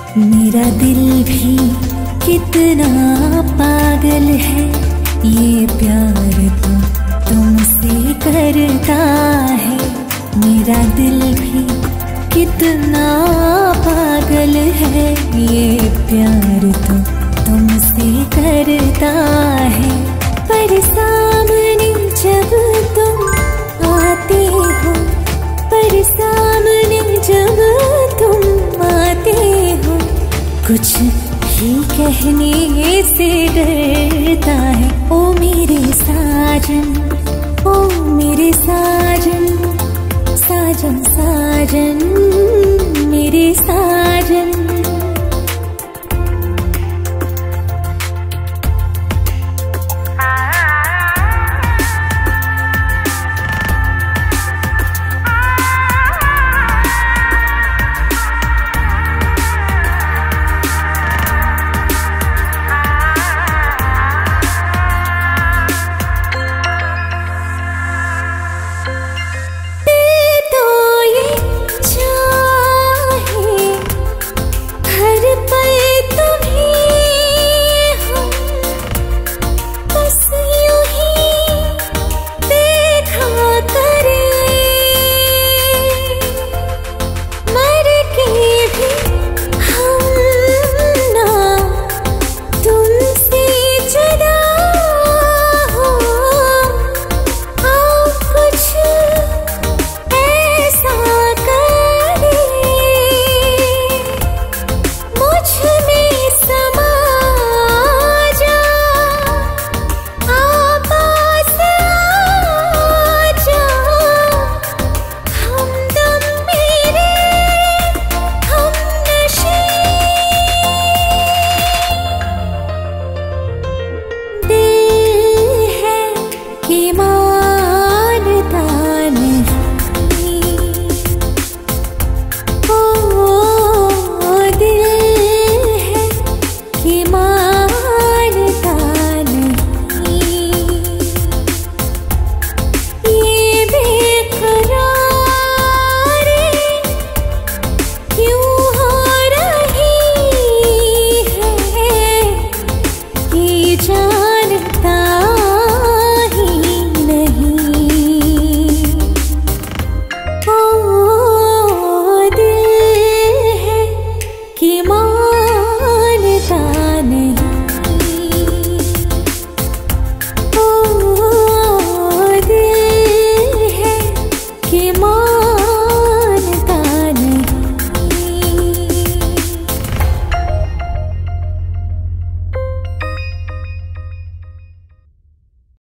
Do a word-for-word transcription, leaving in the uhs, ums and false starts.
मेरा दिल भी कितना पागल है, ये प्यार तो तुमसे करता है। मेरा दिल भी कितना पागल है, ये प्यार तो तुमसे करता है। पर सामने जब तुम आते हो, पर सामने जब तुम आते हो, कुछ ही कहने से डरता है। ओ मेरे साजन, ओ मेरे साजन, साजन साजन मेरे साजन।